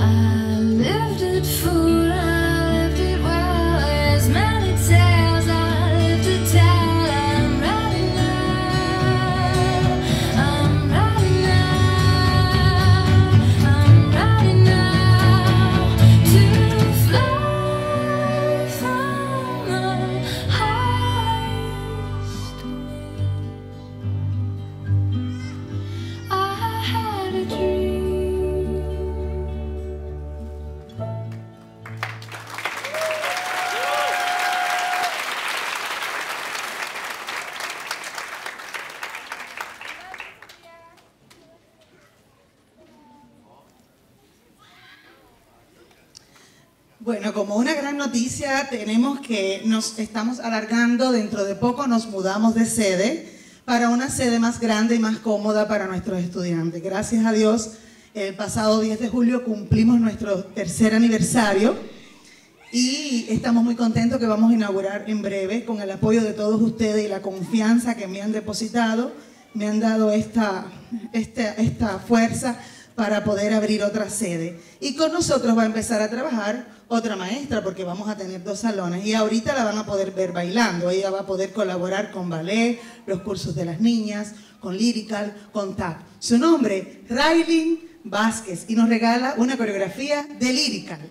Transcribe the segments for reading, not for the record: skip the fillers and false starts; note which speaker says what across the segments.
Speaker 1: Bueno, como una gran noticia tenemos que nos estamos alargando, dentro de poco nos mudamos de sede para una sede más grande y más cómoda para nuestros estudiantes. Gracias a Dios, el pasado 10 de julio cumplimos nuestro tercer aniversario y estamos muy contentos que vamos a inaugurar en breve con el apoyo de todos ustedes y la confianza que me han depositado, me han dado esta fuerza para poder abrir otra sede. Y con nosotros va a empezar a trabajar otra maestra, porque vamos a tener 2 salones y ahorita la van a poder ver bailando. Ella va a poder colaborar con ballet, los cursos de las niñas, con lyrical, con tap. Su nombre, Raylin Vázquez, y nos regala una coreografía de lyrical.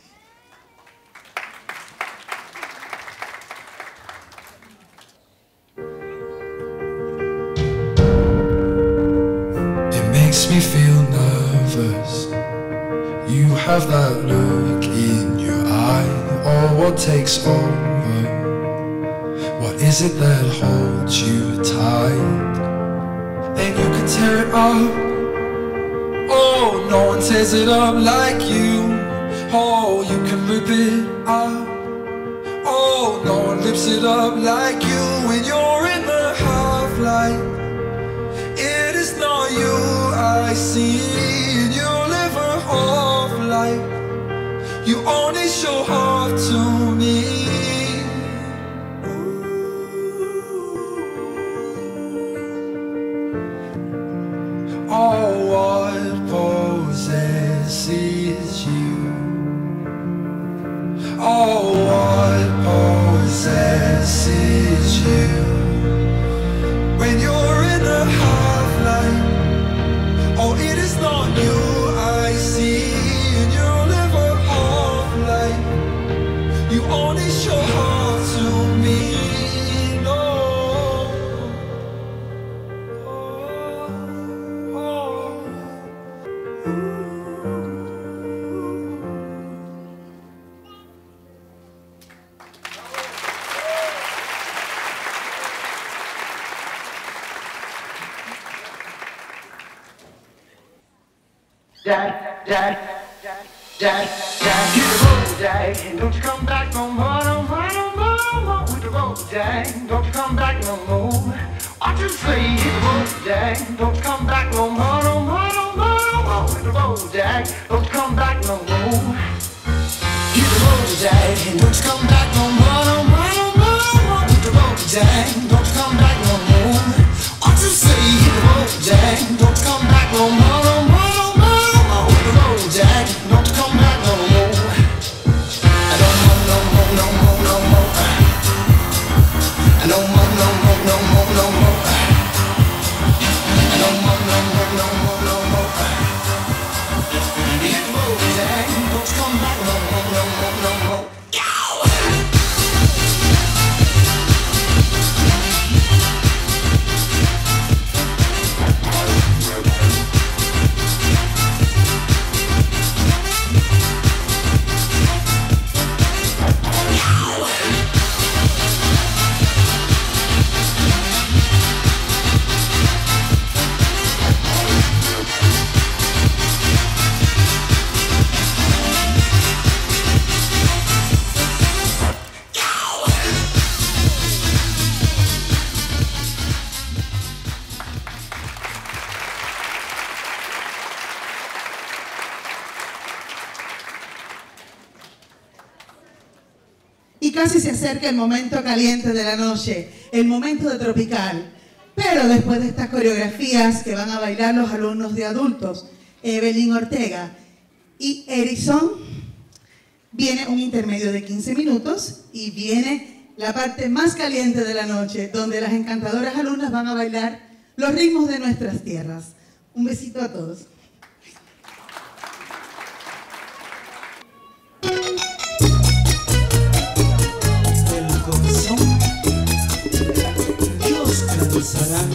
Speaker 2: It makes me feel nervous. You have that look in your eye. Oh, what takes over? What is it that holds you tight? And you can tear it up. Oh, no one tears it up like you. Oh, you can rip it up. Oh, no one rips it up like you. When you're in the half-light, it is not you I see. And you live a half life. You only show half to me. Oh, what possesses you? Oh, what possesses you? When you're in the half-light, oh, it is not you I see. And you live a half-life. You only show half to me.
Speaker 3: Jack, Jack, Jack, Jack, Jack, hit the road, Jack, and don't you come back no more, no more, no more, no more. Hit the road, Jack, don't you come back no more. What you say? Hit the road, Jack, don't you come back no more, no more, no more, no more. Hit the road, Jack, don't you come back no more. Hit the road, Jack, and don't you come back no more, no more, no more, no more. Hit the road, Jack, don't you come back no more. What you say? Hit the road, Jack, don't you come back no more, no more. Jack, don't come back no more. I don't want no more, no more, no more. I don't want no more, no more, no more. I don't want no more, no more, no more. Hit the road, Jack, don't come back no more, no more, no more.
Speaker 1: Y casi se acerca el momento caliente de la noche, el momento de Tropical. Pero después de estas coreografías que van a bailar los alumnos de adultos, Evelyn Ortega, y Erison. Viene un intermedio de 15 minutos y viene la parte más caliente de la noche, donde las encantadoras alumnas van a bailar los ritmos de nuestras tierras. Un besito a todos.
Speaker 4: El corazón, Dios cansará.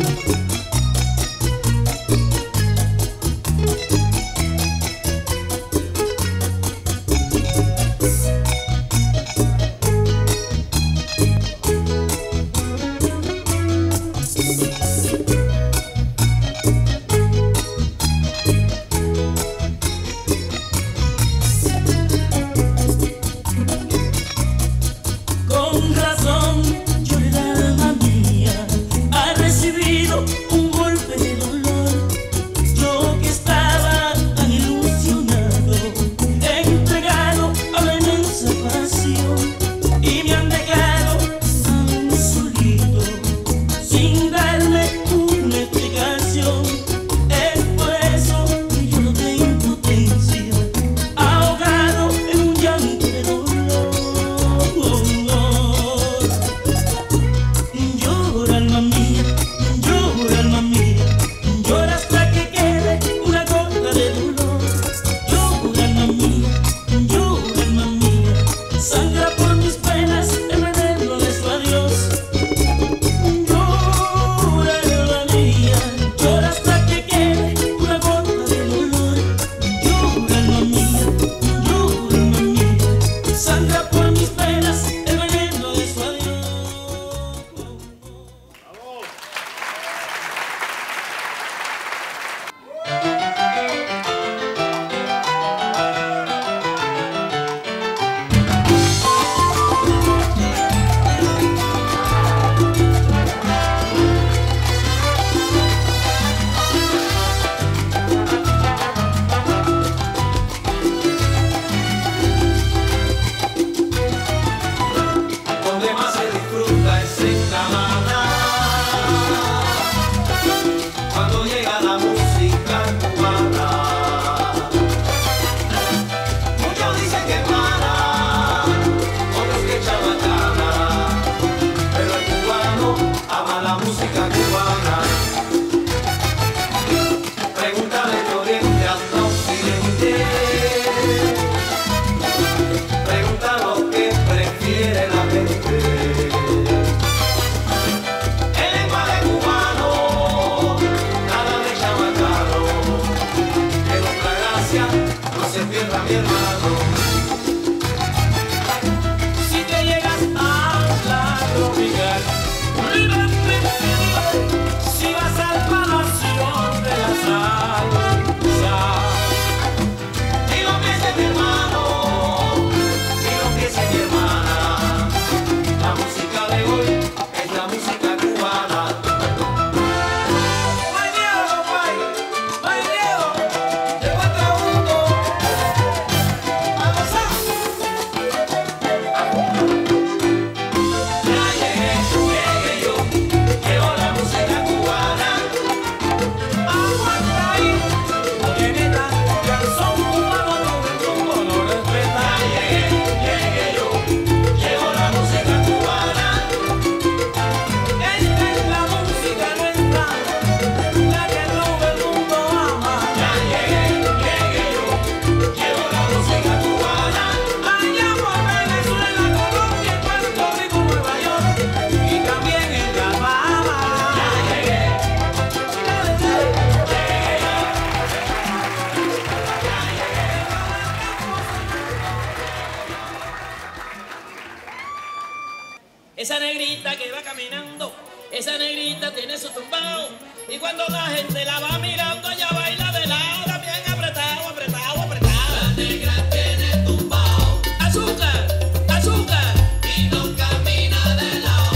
Speaker 5: Esa negrita que va caminando, esa negrita tiene su tumbao. Y cuando la gente la va mirando, ella baila de lado, bien apretado, apretado, apretado. La negra tiene tumbao. Azúcar, azúcar. Y no camina de lado.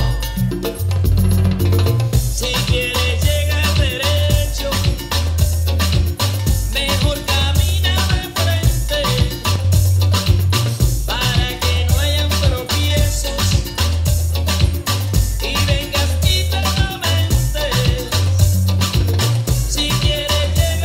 Speaker 5: Si quieres llegar derecho, mejor camina de frente, para que no hayan tropiezos y vengas y te lamentes. Si quieres llegar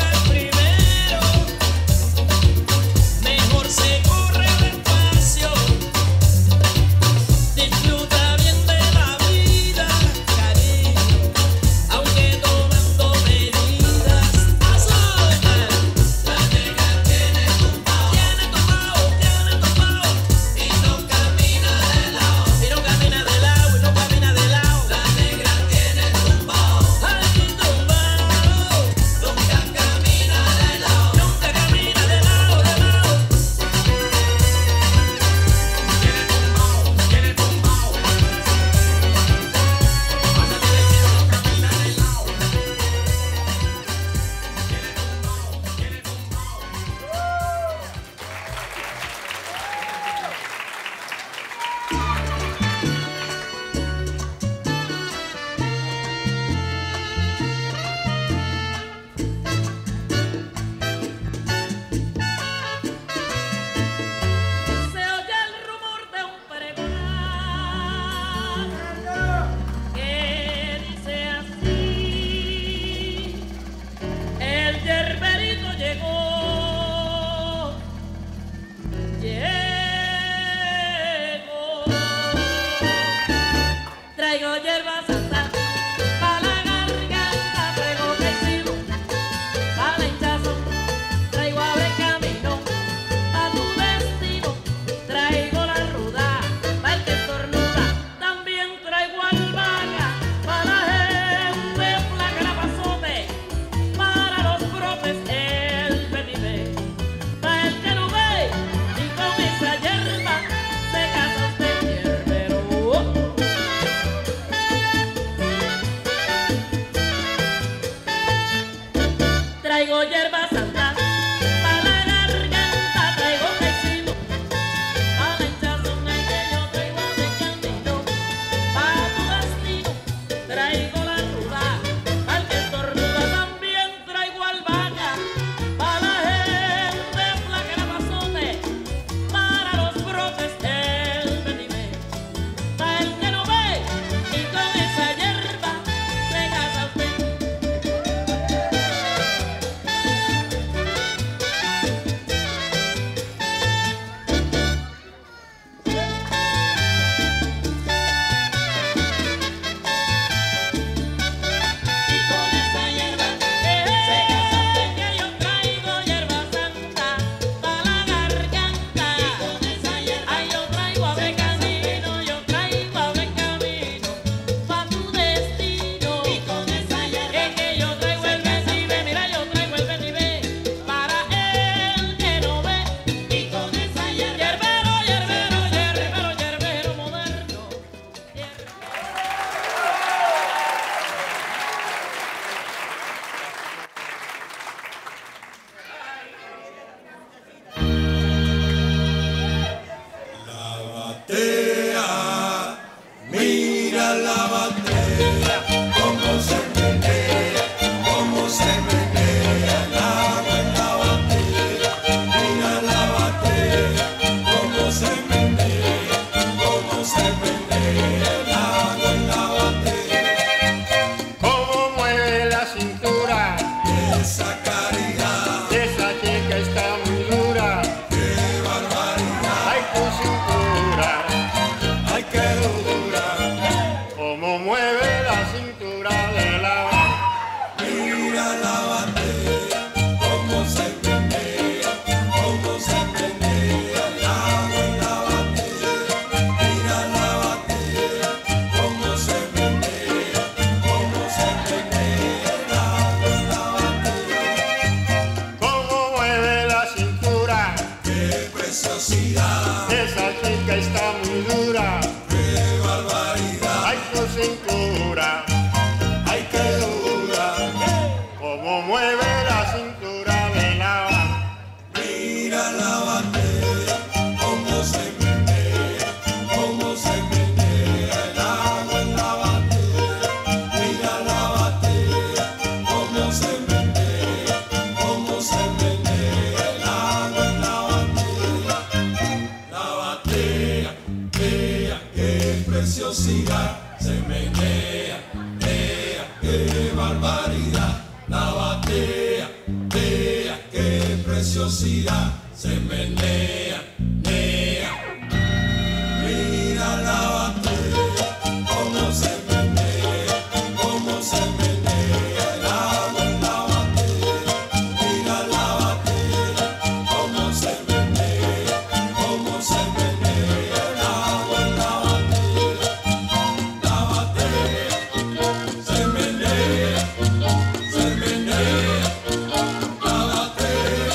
Speaker 6: preciosidad. Esa chica está muy dura. ¡Qué barbaridad! Ay, su cintura. Ay, qué dura. Cómo mueve la cintura de la banda. Mira la bandera, cómo se menea, cómo se menea el agua en la bandera. Mira la bandera, cómo se menea, cómo se menea el agua en la bandera. La bandera, vea qué preciosidad, se menea, vea qué barbaridad. La batea, vea qué preciosidad, se menea, nea. Mira la batea, cómo se menea, cómo se menea el agua en la batea. Mira la batea, cómo se menea, cómo se menea el agua en la batea. La batea, se menea. Se menea, la batea,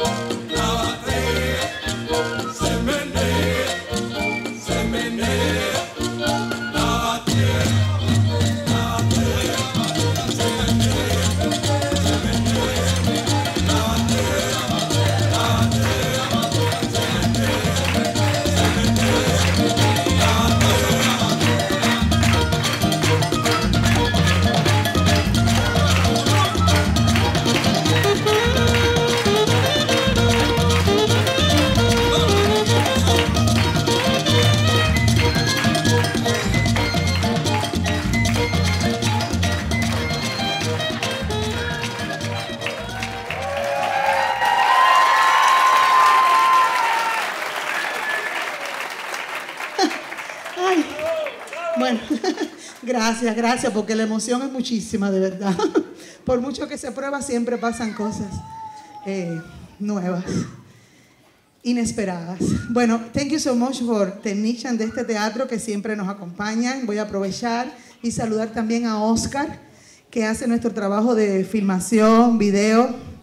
Speaker 6: se menea, se menea, la batea, se menea, se menea, la
Speaker 1: Ay, bueno, gracias, porque la emoción es muchísima, de verdad. Por mucho que se prueba, siempre pasan cosas nuevas, inesperadas. Bueno, thank you so much for technician de este teatro que siempre nos acompañan. Voy a aprovechar y saludar también a Oscar, que hace nuestro trabajo de filmación, video.